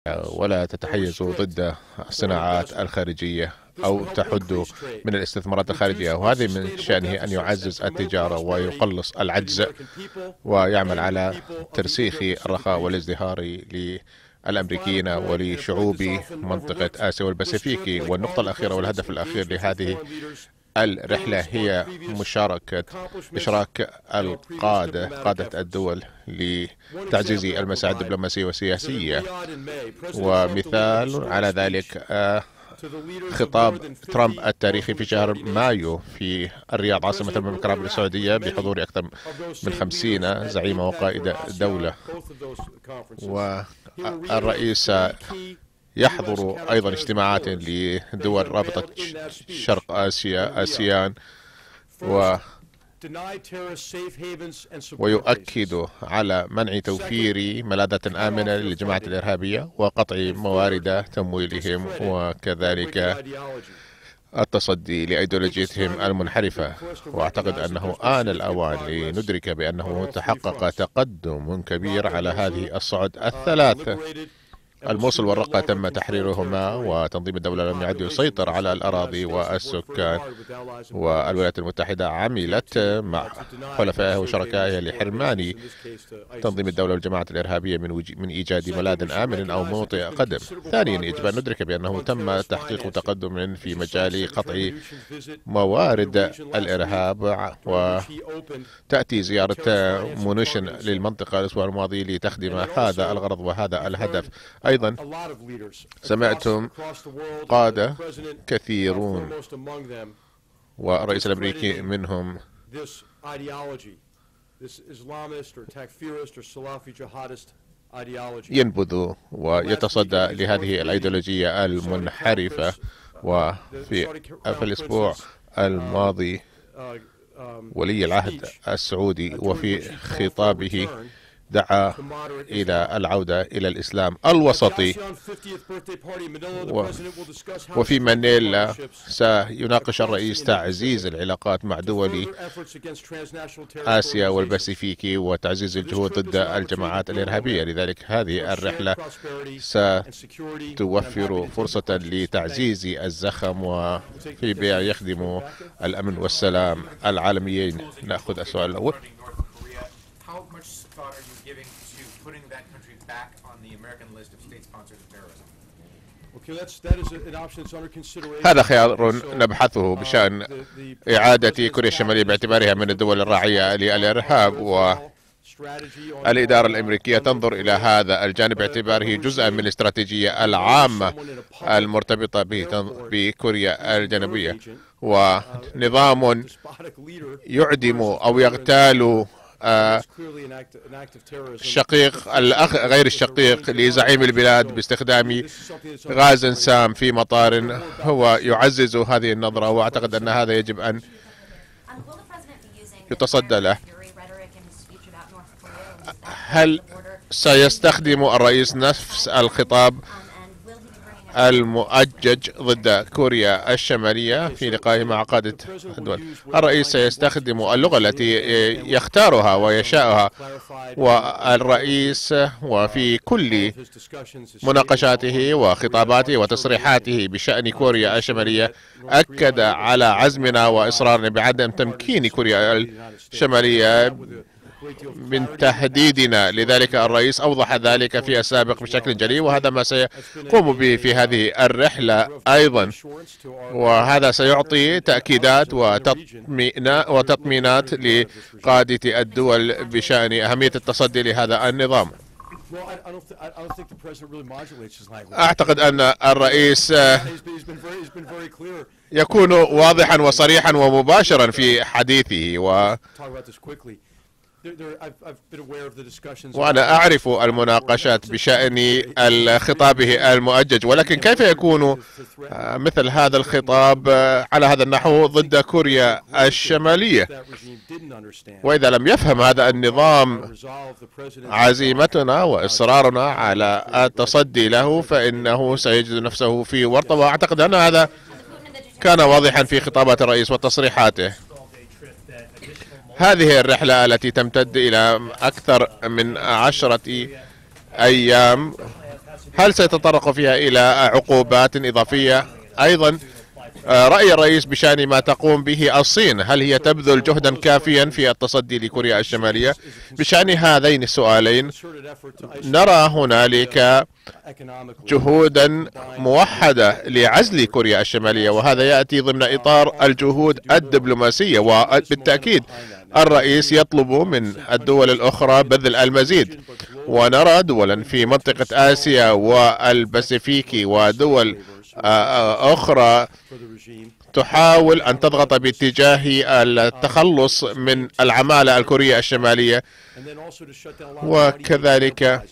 ولا تتحيز ضد الصناعات الخارجية أو تحد من الاستثمارات الخارجية، وهذه من شأنه أن يعزز التجارة ويقلص العجز ويعمل على ترسيخ الرخاء والازدهار للأمريكيين ولشعوب منطقة آسيا والباسيفيك. والنقطة الأخيرة والهدف الأخير لهذه الرحلة هي إشراك قادة الدول لتعزيز المساعي الدبلوماسية والسياسية. ومثال على ذلك خطاب ترامب التاريخي في شهر مايو في الرياض عاصمة المملكة العربية السعودية بحضور أكثر من 50 زعيم وقائد دولة. والرئيس يحضر أيضا اجتماعات لدول رابطة شرق آسيا آسيان ويؤكد على منع توفير ملاذات آمنة للجماعات الإرهابية وقطع موارد تمويلهم وكذلك التصدي لأيديولوجيتهم المنحرفة. وأعتقد أنه آن الأوان لندرك بأنه تحقق تقدم كبير على هذه الصعد الثلاث. الموصل والرقة تم تحريرهما، وتنظيم الدولة لم يعد يسيطر على الأراضي والسكان، والولايات المتحدة عملت مع حلفائها وشركائها لحرمان تنظيم الدولة والجماعات الإرهابية من إيجاد ملاذ آمن أو موطئ قدم. ثانيا، يجب أن ندرك بأنه تم تحقيق تقدم في مجال قطع موارد الإرهاب، وتأتي زيارة مونوشن للمنطقة الأسبوع الماضي لتخدم هذا الغرض وهذا الهدف. أيضا سمعتم قادة كثيرون والرئيس الأمريكي منهم ينبذ ويتصدى لهذه الأيديولوجية المنحرفة. وفي الأسبوع الماضي ولي العهد السعودي وفي خطابه دعا إلى العودة إلى الإسلام الوسطي. وفي مانيلا سيناقش الرئيس تعزيز العلاقات مع دول آسيا والباسيفيك وتعزيز الجهود ضد الجماعات الإرهابية. لذلك هذه الرحلة ستوفر فرصة لتعزيز الزخم وفيما يخدم الأمن والسلام العالميين. نأخذ السؤال الأول. هذا خيار نبحثه بشأن إعادة كوريا الشمالية باعتبارها من الدول الراعية للإرهاب، والإدارة الأمريكية تنظر إلى هذا الجانب باعتباره جزءا من الاستراتيجية العامة المرتبطة بكوريا الجنوبية، ونظام يعدم أو يغتال الشقيق الأخ غير الشقيق لزعيم البلاد باستخدام غاز سام في مطار هو يعزز هذه النظرة. وأعتقد أن هذا يجب أن يتصدى له. هل سيستخدم الرئيس نفس الخطاب المؤجج ضد كوريا الشمالية في لقائه مع قادة الدول؟ الرئيس سيستخدم اللغة التي يختارها ويشاءها، والرئيس وفي كل مناقشاته وخطاباته وتصريحاته بشأن كوريا الشمالية أكد على عزمنا وإصرارنا بعدم تمكين كوريا الشمالية من تهديدنا. لذلك الرئيس أوضح ذلك في السابق بشكل جلي، وهذا ما سيقوم به في هذه الرحلة أيضا. وهذا سيعطي تأكيدات وتطمينات لقادة الدول بشأن أهمية التصدي لهذا النظام. أعتقد أن الرئيس يكون واضحا وصريحا ومباشرا في حديثه، وأنا أعرف المناقشات بشأن خطابه المؤجج، ولكن كيف يكون مثل هذا الخطاب على هذا النحو ضد كوريا الشمالية؟ وإذا لم يفهم هذا النظام عزيمتنا وإصرارنا على التصدي له فإنه سيجد نفسه في ورطة. وأعتقد أن هذا كان واضحا في خطابات الرئيس وتصريحاته. هذه الرحلة التي تمتد إلى أكثر من 10 أيام هل سيتطرق فيها إلى عقوبات إضافية؟ أيضا رأي الرئيس بشأن ما تقوم به الصين، هل هي تبذل جهدا كافيا في التصدي لكوريا الشمالية؟ بشأن هذين السؤالين نرى هنالك جهودا موحدة لعزل كوريا الشمالية، وهذا يأتي ضمن إطار الجهود الدبلوماسية، وبالتأكيد الرئيس يطلب من الدول الأخرى بذل المزيد، ونرى دولا في منطقة آسيا والباسيفيكي ودول أخرى تحاول أن تضغط باتجاه التخلص من العمالة الكورية الشمالية، وكذلك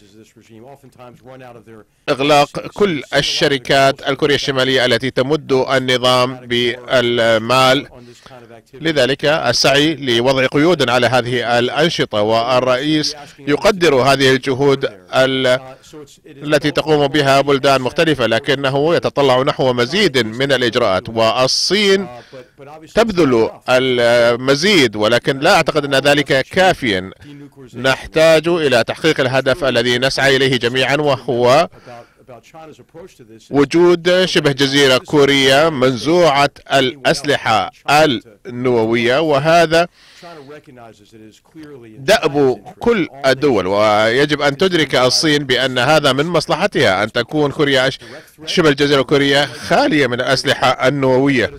إغلاق كل الشركات الكورية الشمالية التي تمد النظام بالمال. لذلك السعي لوضع قيود على هذه الأنشطة، والرئيس يقدر هذه الجهود التي تقوم بها بلدان مختلفة، لكنه يتطلع نحو مزيد من الإجراءات، والصين تبذل المزيد، ولكن لا أعتقد أن ذلك كافيا. نحتاج إلى تحقيق الهدف الذي نسعى إليه جميعا، وهو وجود شبه جزيرة كوريا منزوعة الأسلحة النووية، وهذا دأب كل الدول، ويجب أن تدرك الصين بأن هذا من مصلحتها أن تكون كوريا شبه الجزيرة كوريا خالية من الأسلحة النووية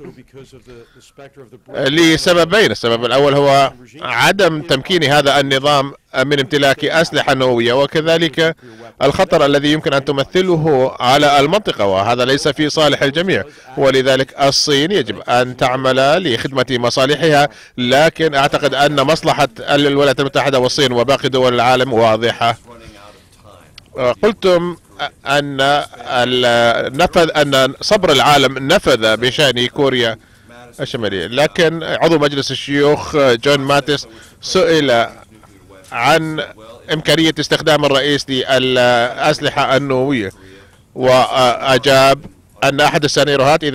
لسببين. السبب الأول هو عدم تمكين هذا النظام من امتلاك أسلحة نووية، وكذلك الخطر الذي يمكن أن تمثله على المنطقة، وهذا ليس في صالح الجميع، ولذلك الصين يجب أن تعمل لخدمة مصالحها، لكن أعتقد أن مصلحة الولايات المتحدة والصين وباقي دول العالم واضحة. قلتم أن صبر العالم نفذ بشأن كوريا الشمالية، لكن عضو مجلس الشيوخ جون ماتيس سئل عن إمكانية استخدام الرئيس للأسلحة النووية، وأجاب أن أحد السيناريوهات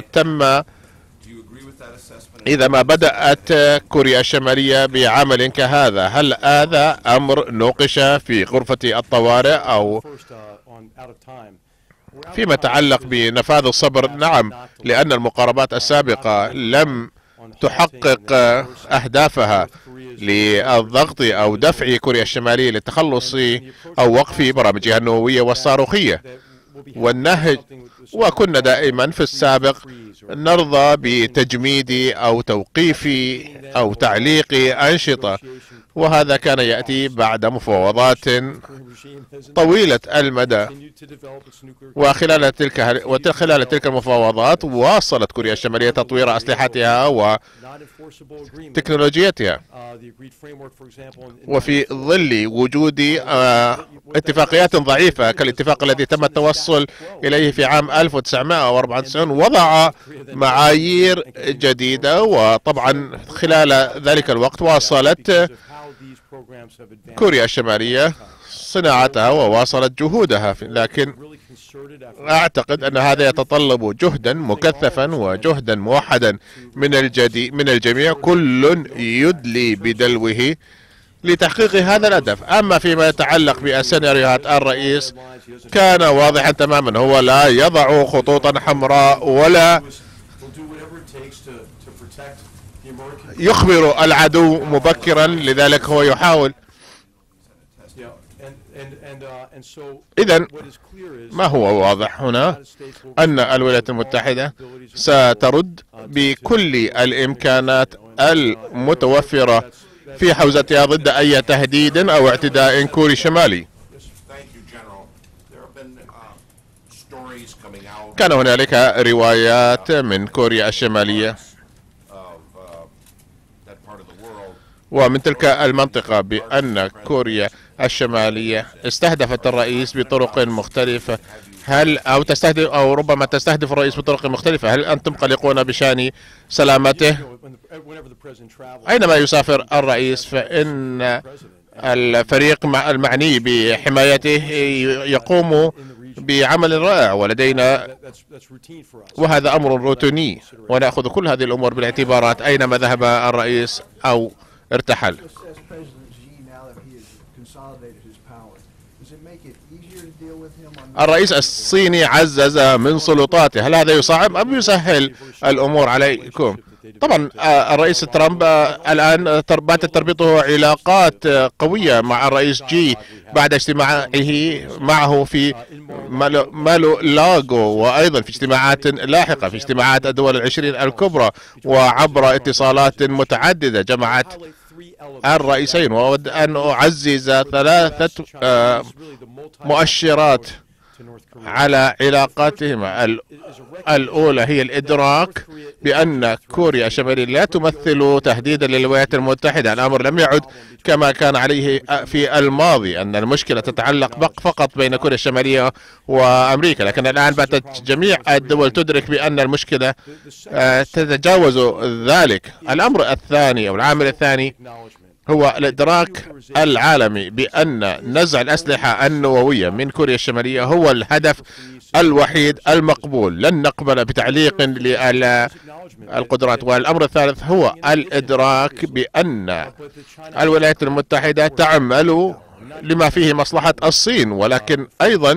إذا ما بدأت كوريا الشمالية بعمل كهذا، هل هذا أمر نوقش في غرفة الطوارئ أو فيما يتعلق بنفاذ الصبر؟ نعم، لأن المقاربات السابقة لم تحقق أهدافها للضغط أو دفع كوريا الشمالية للتخلص أو وقف برامجها النووية والصاروخية والنهج، وكنا دائما في السابق نرضى بتجميد أو توقيف أو تعليق أنشطة، وهذا كان يأتي بعد مفاوضات طويلة المدى، وخلال تلك المفاوضات واصلت كوريا الشمالية تطوير أسلحتها وتكنولوجيتها، وفي ظل وجود اتفاقيات ضعيفة كالاتفاق الذي تم التوصل إليه في عام 1994 وضع معايير جديدة، وطبعا خلال ذلك الوقت واصلت كوريا الشمالية صناعتها وواصلت جهودها، لكن أعتقد أن هذا يتطلب جهدا مكثفا وجهدا موحدا من الجميع، كل يدلي بدلوه لتحقيق هذا الهدف. أما فيما يتعلق بالسيناريوهات، الرئيس كان واضحا تماما، هو لا يضع خطوطا حمراء ولا يخبر العدو مبكرا، لذلك هو يحاول. إذن ما هو واضح هنا أن الولايات المتحدة سترد بكل الإمكانات المتوفرة في حوزتها ضد أي تهديد أو اعتداء كوري شمالي. كان هنالك روايات من كوريا الشمالية ومن تلك المنطقة بأن كوريا الشمالية استهدفت الرئيس بطرق مختلفة، أو ربما تستهدف الرئيس بطرق مختلفة. هل أنتم قلقون بشأن سلامته؟ أينما يسافر الرئيس فإن الفريق المعني بحمايته يقوم بعمل رائع، وهذا أمر روتيني، ونأخذ كل هذه الأمور بالاعتبارات أينما ذهب الرئيس أو الرئيس الصيني عزز من سلطاته، هل هذا يصعب أم يسهل الأمور عليكم؟ طبعا الرئيس ترامب الآن باتت تربطه علاقات قوية مع الرئيس جي بعد اجتماعه معه في مالو لاغو، وأيضا في اجتماعات لاحقة في اجتماعات الدول العشرين الكبرى، وعبر اتصالات متعددة جمعت الرئيسين. وأود أن أعزز 3 مؤشرات على علاقاتهما. الأولى هي الإدراك بأن كوريا الشمالية لا تمثل تهديدا للولايات المتحدة. الأمر لم يعد كما كان عليه في الماضي، أن المشكلة تتعلق فقط بين كوريا الشمالية وأمريكا، لكن الآن باتت جميع الدول تدرك بأن المشكلة تتجاوز ذلك. الأمر الثاني أو العامل الثاني هو الإدراك العالمي بأن نزع الأسلحة النووية من كوريا الشمالية هو الهدف الوحيد المقبول. لن نقبل بتعليق للقدرات. والأمر الثالث هو الإدراك بأن الولايات المتحدة تعمل لما فيه مصلحة الصين، ولكن أيضا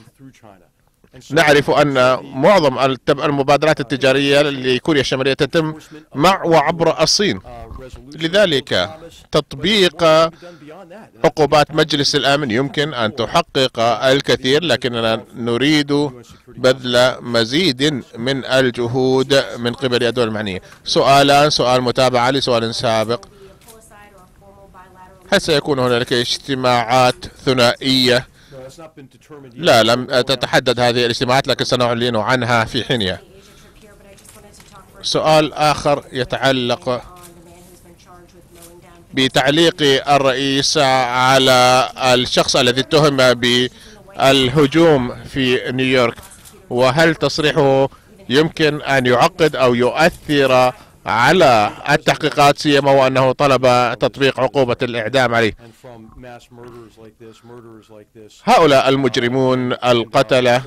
نعرف أن معظم المبادرات التجارية لكوريا الشمالية تتم مع وعبر الصين. لذلك تطبيق عقوبات مجلس الأمن يمكن أن تحقق الكثير، لكننا نريد بذل مزيد من الجهود من قبل الدول المعنية. سؤال متابعة لسؤال سابق: هل سيكون هناك اجتماعات ثنائية؟ لا، لم تتحدد هذه الاجتماعات، لكن سنعلن عنها في حينها. سؤال آخر يتعلق بتعليق الرئيس على الشخص الذي اتهم بالهجوم في نيويورك، وهل تصريحه يمكن أن يعقد أو يؤثر على التحقيقات، سيما وأنه طلب تطبيق عقوبة الإعدام عليه. هؤلاء المجرمون القتلة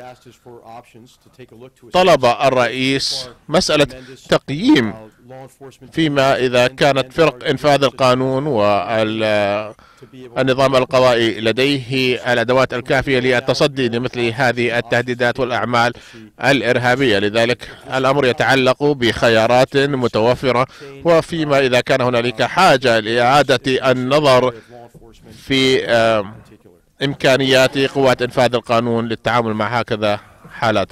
طلب الرئيس مسألة تقييم فيما إذا كانت فرق إنفاذ القانون والنظام القضائي لديه الأدوات الكافية للتصدي لمثل هذه التهديدات والأعمال الإرهابية. لذلك الأمر يتعلق بخيارات متوفرة، وفيما إذا كان هنالك حاجة لإعادة النظر في إمكانيات قوات إنفاذ القانون للتعامل مع هكذا حالات.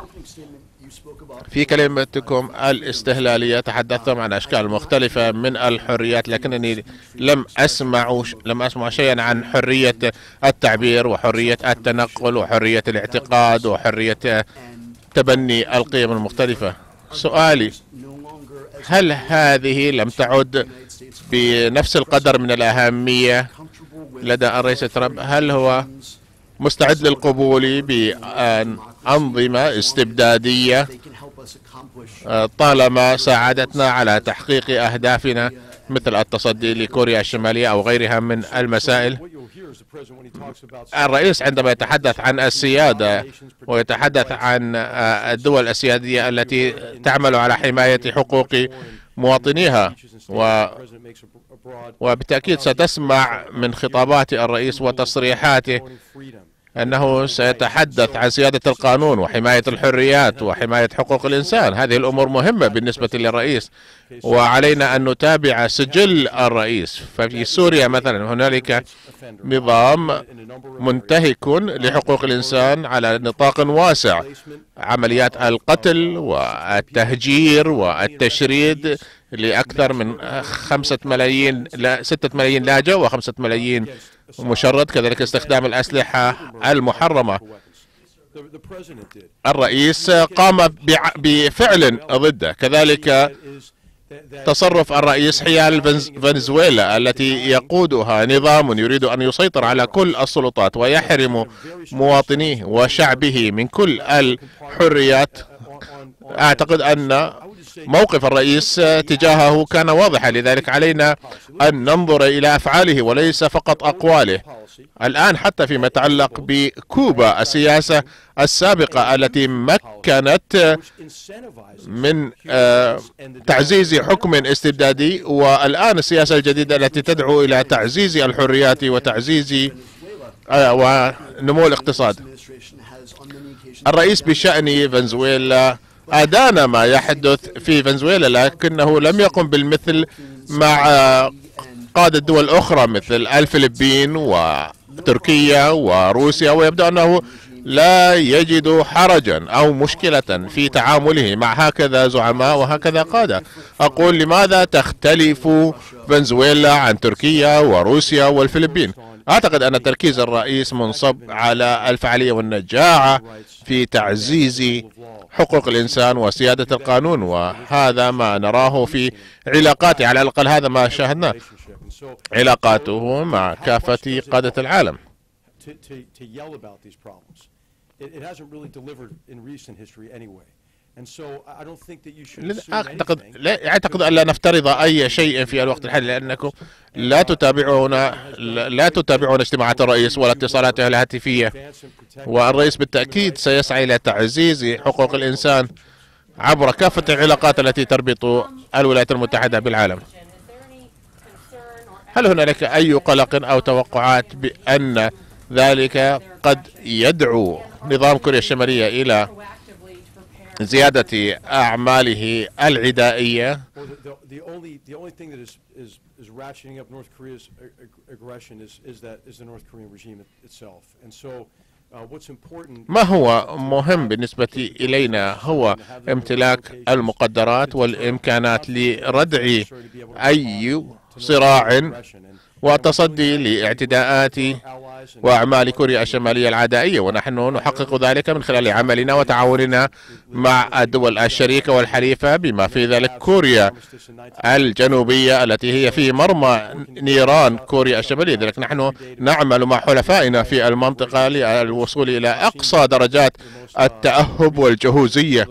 في كلمتكم الاستهلالية تحدثتم عن أشكال مختلفة من الحريات، لكنني لم أسمع شيئا عن حرية التعبير وحرية التنقل وحرية الاعتقاد وحرية تبني القيم المختلفة. سؤالي: هل هذه لم تعد بنفس القدر من الأهمية لدى الرئيس ترامب؟ هل هو مستعد للقبول بأنظمة استبدادية طالما ساعدتنا على تحقيق أهدافنا مثل التصدي لكوريا الشمالية أو غيرها من المسائل؟ الرئيس عندما يتحدث عن السيادة ويتحدث عن الدول السيادية التي تعمل على حماية حقوق مواطنيها، وبالتأكيد ستسمع من خطابات الرئيس وتصريحاته أنه سيتحدث عن سيادة القانون وحماية الحريات وحماية حقوق الإنسان. هذه الأمور مهمة بالنسبة للرئيس، وعلينا أن نتابع سجل الرئيس. ففي سوريا مثلا هنالك نظام منتهك لحقوق الإنسان على نطاق واسع، عمليات القتل والتهجير والتشريد لأكثر من 6 ملايين لاجئ و5 ملايين مشرد، كذلك استخدام الأسلحة المحرمة. الرئيس قام بفعل ضده، كذلك تصرف الرئيس حيال فنزويلا التي يقودها نظام يريد أن يسيطر على كل السلطات ويحرم مواطنيه وشعبه من كل الحريات. أعتقد أن موقف الرئيس تجاهه كان واضحا، لذلك علينا أن ننظر إلى أفعاله وليس فقط أقواله. الآن حتى فيما يتعلق بكوبا، السياسة السابقة التي مكنت من تعزيز حكم استبدادي، والآن السياسة الجديدة التي تدعو إلى تعزيز الحريات وتعزيز ونمو الاقتصاد. الرئيس بشأن فنزويلا أدان ما يحدث في فنزويلا، لكنه لم يقم بالمثل مع قادة دول أخرى مثل الفلبين وتركيا وروسيا، ويبدو أنه لا يجد حرجا أو مشكلة في تعامله مع هكذا زعماء وهكذا قادة. أقول لماذا تختلف فنزويلا عن تركيا وروسيا والفلبين؟ أعتقد أن تركيز الرئيس منصب على الفعالية والنجاعة في تعزيز حقوق الإنسان وسيادة القانون، وهذا ما نراه في علاقاته، على الأقل هذا ما شاهدناه، علاقاته مع كافة قادة العالم. أعتقد أن لا نفترض أي شيء في الوقت الحالي، لأنكم لا تتابعون اجتماعات الرئيس ولا اتصالاته الهاتفية، والرئيس بالتأكيد سيسعى إلى تعزيز حقوق الإنسان عبر كافة العلاقات التي تربط الولايات المتحدة بالعالم. هل هنالك أي قلق أو توقعات بأن ذلك قد يدعو نظام كوريا الشمالية إلى زيادة أعماله العدائية؟ ما هو مهم بالنسبة إلينا هو امتلاك المقدرات والإمكانات لردع أي صراع والتصدي لاعتداءات وأعمال كوريا الشمالية العدائية، ونحن نحقق ذلك من خلال عملنا وتعاوننا مع الدول الشريكة والحليفة، بما في ذلك كوريا الجنوبية التي هي في مرمى نيران كوريا الشمالية. لذلك نحن نعمل مع حلفائنا في المنطقة للوصول إلى أقصى درجات التأهب والجهوزية.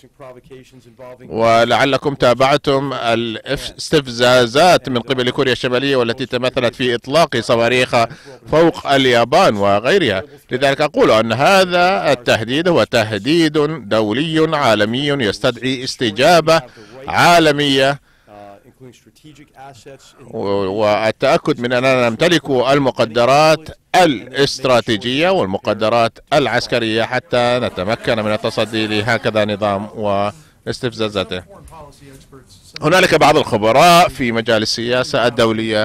ولعلكم تابعتم الاستفزازات من قبل كوريا الشمالية والتي تمثلت في إطلاق صواريخ فوق اليابان وغيرها. لذلك أقول أن هذا التهديد هو تهديد دولي عالمي يستدعي استجابة عالمية، والتأكد من أننا نمتلك المقدرات الاستراتيجية والمقدرات العسكرية حتى نتمكن من التصدي لهكذا نظام واستفزازاته. هنالك بعض الخبراء في مجال السياسة الدولية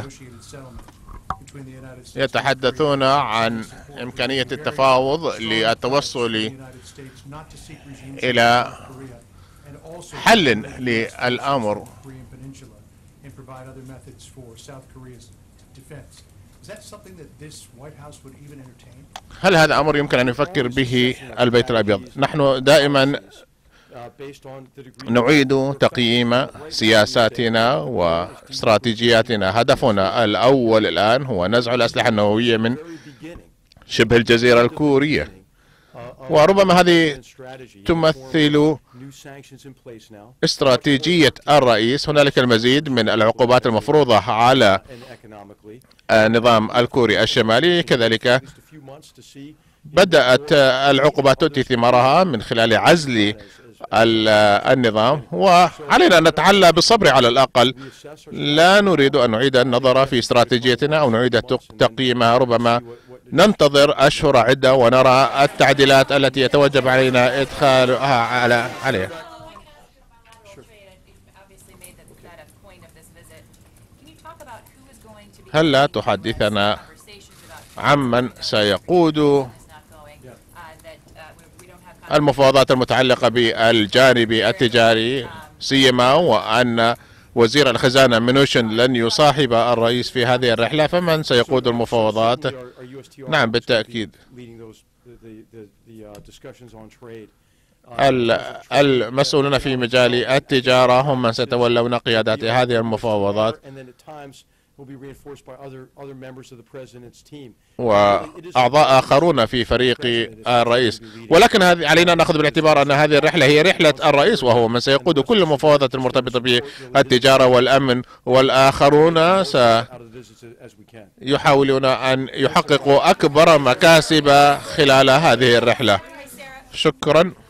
يتحدثون عن إمكانية التفاوض للتوصل إلى حل للأمر. هل هذا أمر يمكن أن يفكر به البيت الأبيض؟ نحن دائما نعيد تقييم سياساتنا واستراتيجياتنا. هدفنا الأول الآن هو نزع الأسلحة النووية من شبه الجزيرة الكورية، وربما هذه تمثل استراتيجية الرئيس. هنالك المزيد من العقوبات المفروضة على النظام الكوري الشمالي، كذلك بدأت العقوبات تؤتي ثمارها من خلال عزل النظام، وعلينا أن نتحلى بالصبر على الأقل. لا نريد أن نعيد النظر في استراتيجيتنا أو نعيد تقييمها، ربما ننتظر أشهر عدة ونرى التعديلات التي يتوجب علينا إدخالها عليها. هل لا تحدثنا عمن سيقود المفاوضات المتعلقة بالجانب التجاري، سيما وأن وزير الخزانة منوشن لن يصاحب الرئيس في هذه الرحلة، فمن سيقود المفاوضات؟ نعم بالتأكيد المسؤولون في مجال التجارة هم من سيتولون قيادة هذه المفاوضات، وأعضاء آخرون في فريق الرئيس. ولكن علينا أن نأخذ بالاعتبار أن هذه الرحلة هي رحلة الرئيس، وهو من سيقود كل المفاوضات المرتبطة بالتجارة والأمن، والآخرون سيحاولون أن يحققوا أكبر مكاسب خلال هذه الرحلة. شكرا.